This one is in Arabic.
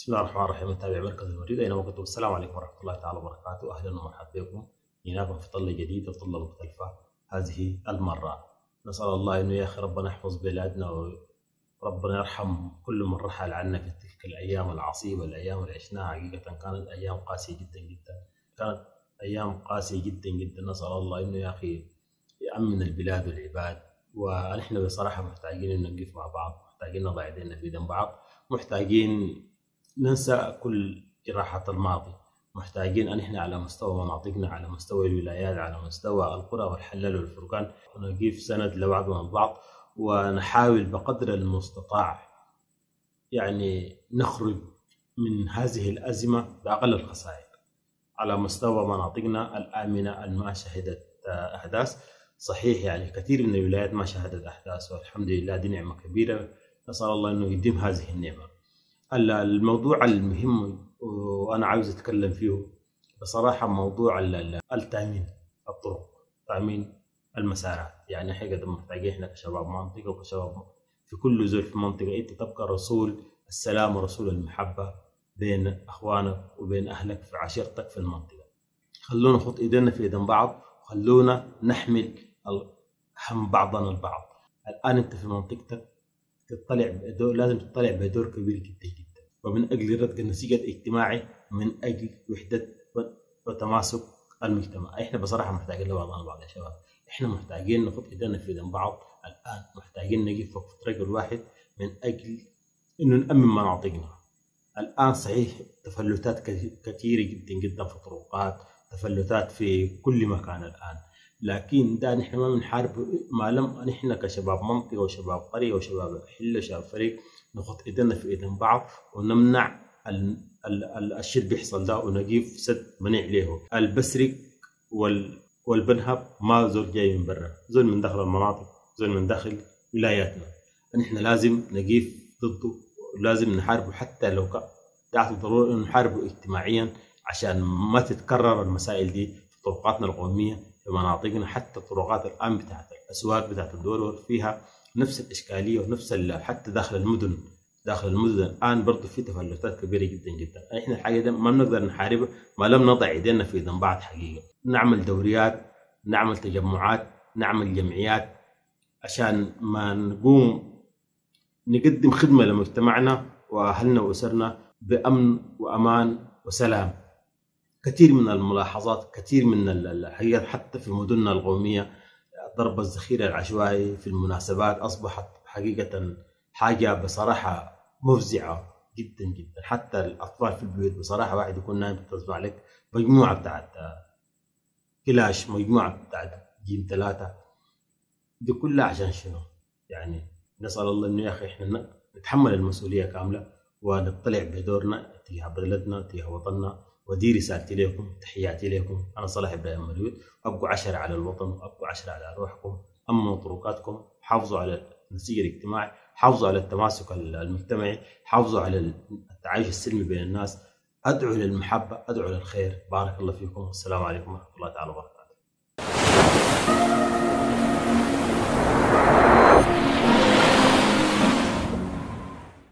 بسم الله الرحمن الرحيم. متابع مركز المريض أينما كنتم، السلام عليكم ورحمة الله تعالى وبركاته. أهلا ومرحبا بكم. جيناكم في طلة جديدة، طلة مختلفة هذه المرة. نسأل الله إنه يا أخي ربنا يحفظ بلادنا وربنا يرحم كل من رحل عنا في تلك الأيام العصيبة، الأيام اللي عشناها حقيقة كانت أيام قاسية جدا جدا، كانت أيام قاسية جدا جدا. نسأل الله إنه يا أخي يأمن البلاد والعباد، ونحن بصراحة محتاجين إنه نقف مع بعض، محتاجين نضع يدينا في يد بعض، محتاجين ننسى كل جراحة الماضي، محتاجين أن إحنا على مستوى مناطقنا، على مستوى الولايات، على مستوى القرى والحلال والفرقان ونقيف سند لبعضنا البعض، ونحاول بقدر المستطاع يعني نخرج من هذه الأزمة بأقل الخسائر على مستوى مناطقنا الآمنة ما شهدت أحداث. صحيح يعني كثير من الولايات ما شهدت أحداث، والحمد لله دي نعمة كبيرة، نسأل الله أنه يديم هذه النعمة. الموضوع المهم وأنا عاوز أتكلم فيه بصراحة موضوع التأمين الطرق، تأمين المسارات. يعني حقيقة محتاجين إحنا كشباب منطقة وكشباب في كل زول في منطقة أنت تبقى رسول السلام ورسول المحبة بين أخوانك وبين أهلك في عشيرتك في المنطقة. خلونا نخط إيدينا في إيدين بعض، وخلونا نحمل هم بعضنا البعض. الآن أنت في منطقتك لازم تطلع بدور كبير جدا جدا، ومن أجل رد النسيج الاجتماعي، من أجل وحدة وتماسك المجتمع. إحنا بصراحة محتاجين لبعضنا البعض يا شباب، إحنا محتاجين نخط إيدينا في إيدين بعض. الآن محتاجين نقف وقفة رجل واحد من أجل إنه نأمن مناطقنا. الآن صحيح تفلتات كثيرة جدا جدا في الطرقات، تفلتات في كل مكان الآن، لكن ده نحن ما بنحارب ما لم نحن كشباب منطقة وشباب قرية وشباب حلة وشباب فريق نخط إيدينا في إيدين بعض ونمنع الشيء بيحصل ده، ونجيب سد منع له. البسرق والبنهب ما زول جاي من برا، زول من داخل المناطق، زول من داخل ولاياتنا. نحن لازم نقيف ضده، ولازم نحاربه، حتى لو تحت الضرورة نحاربه اجتماعيا عشان ما تتكرر المسائل دي في طرقاتنا القومية في مناطقنا. حتى الطرقات الآن بتاعت الأسواق بتاعت الدول فيها نفس الإشكالية ونفس حتى داخل المدن الآن برضو في تفلتات كبيرة جدا جدا. إحنا الحاجة دي ما بنقدر نحاربها ما لم نضع يدينا في يدين بعض حقيقة. نعمل دوريات، نعمل تجمعات، نعمل جمعيات عشان ما نقوم نقدم خدمة لمجتمعنا وأهلنا وأسرنا بأمن وأمان وسلام. كثير من الملاحظات، كثير من الحقيقة حتى في مدننا القومية ضرب الذخيرة العشوائي في المناسبات أصبحت حقيقة حاجة بصراحة مفزعة جدا جدا. حتى الأطفال في البيوت بصراحة واحد يكون نايم تسمع لك مجموعة بتاعت كلاش، مجموعة بتاعت جيم 3، دي كلها عشان شنو؟ يعني نسأل الله إنه يا أخي إحنا نتحمل المسؤولية كاملة ونطلع بدورنا تجاه بلدنا تجاه وطننا. ودي رسالتي لكم، تحياتي لكم. أنا صلاح إبراهيم مريود. أبقوا 10 على الوطن، وأبقوا 10 على روحكم، أمنوا طرقاتكم، حافظوا على النسيج الاجتماعي، حافظوا على التماسك المجتمعي، حافظوا على التعايش السلمي بين الناس. أدعو للمحبة، أدعو للخير. بارك الله فيكم، والسلام عليكم ورحمة الله تعالى وبركاته.